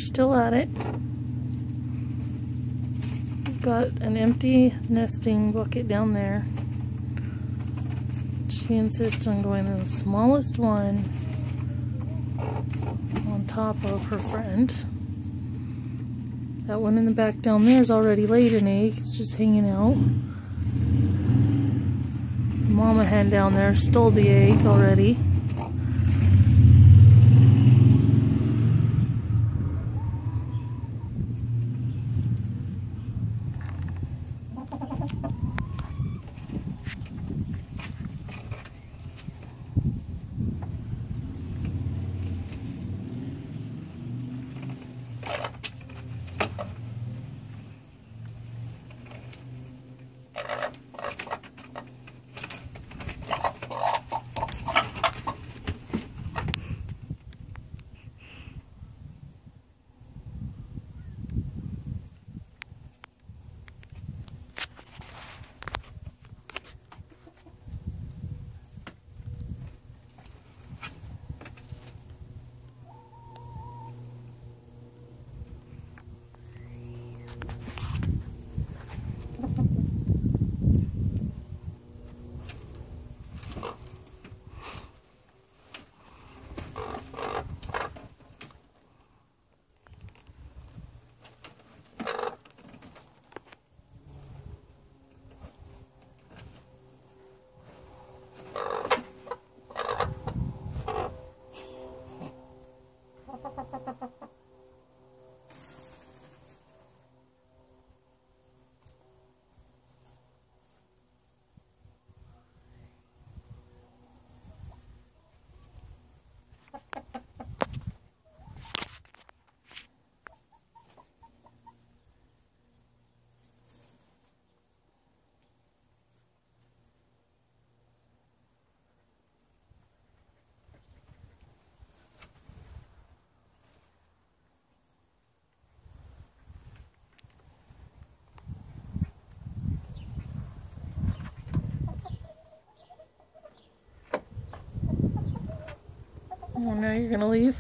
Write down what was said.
still at it. We've got an empty nesting bucket down there. She insists on going to the smallest one on top of her friend. That one in the back down there is already laid an egg. It's just hanging out. The mama hen down there stole the egg already. Oh, now you're gonna leave?